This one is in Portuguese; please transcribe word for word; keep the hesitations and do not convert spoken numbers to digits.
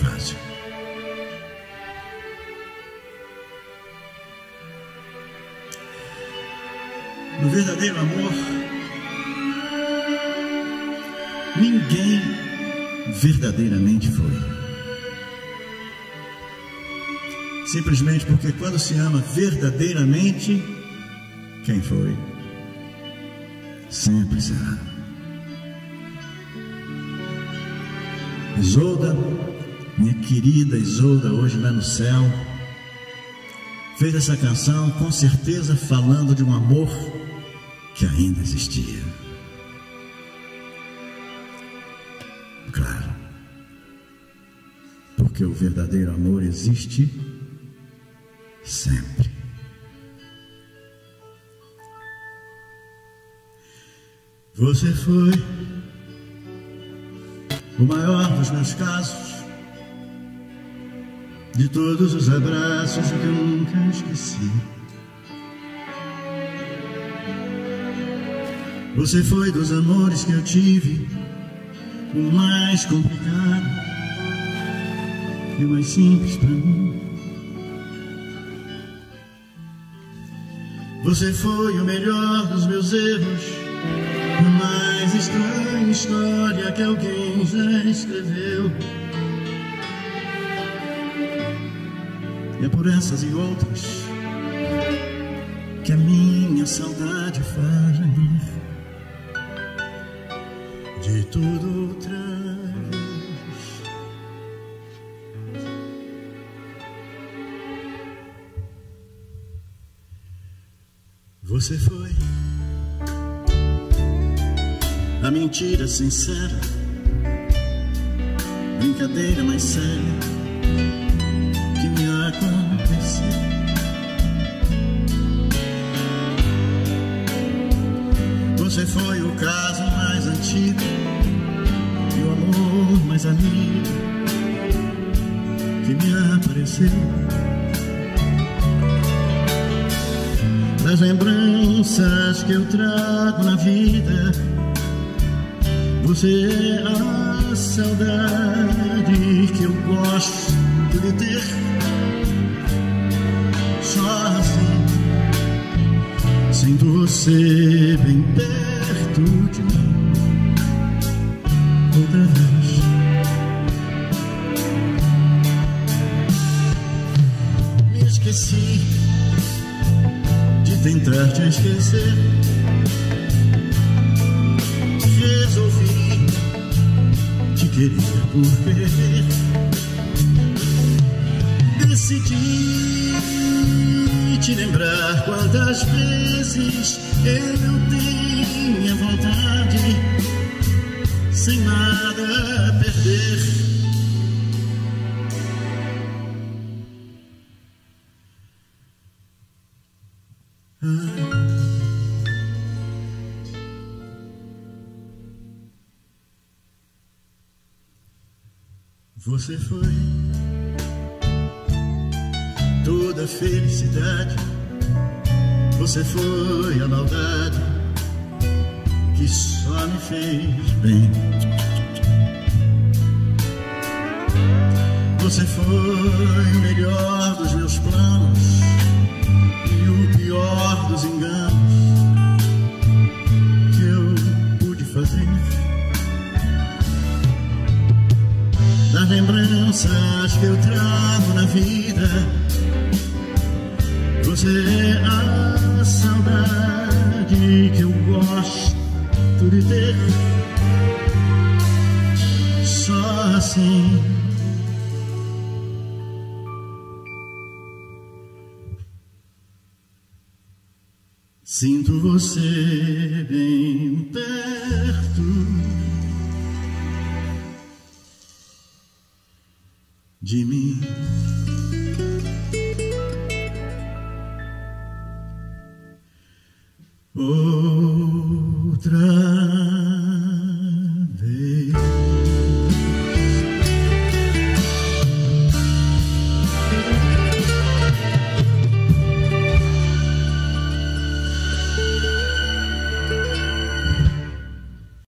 fácil. No verdadeiro amor, ninguém verdadeiramente foi. Simplesmente porque quando se ama verdadeiramente, quem foi, sempre será. Isolda, minha querida Isolda, hoje lá no céu, fez essa canção com certeza falando de um amor que ainda existia. Claro, porque o verdadeiro amor existe sempre. Você foi o maior dos meus casos, de todos os abraços que eu nunca esqueci. Você foi dos amores que eu tive o mais complicado e o mais simples pra mim. Você foi o melhor dos meus erros, a mais estranha história que alguém já escreveu. E é por essas e outras que a minha saudade faz rir de tudo outra vez. Você foi a mentira sincera, brincadeira mais séria que me aconteceu. Você foi o caso mais antigo e o amor mais amigo que me apareceu. Das lembranças que eu trago na vida, você é a saudade que eu gosto de ter. Só assim sinto você bem perto de mim outra vez. Me esqueci de tentar te esquecer. Resolvi te querer por querer. Decidi te lembrar quantas vezes eu tenha vontade, sem nada a perder. Ah. Você foi toda a felicidade, você foi a maldade que só me fez bem. Você foi o melhor dos meus planos e o pior dos enganos que eu pude fazer. Das lembranças que eu trago na vida, você é a saudade que eu gosto de ter. Só assim sinto você bem perto de mim. Outra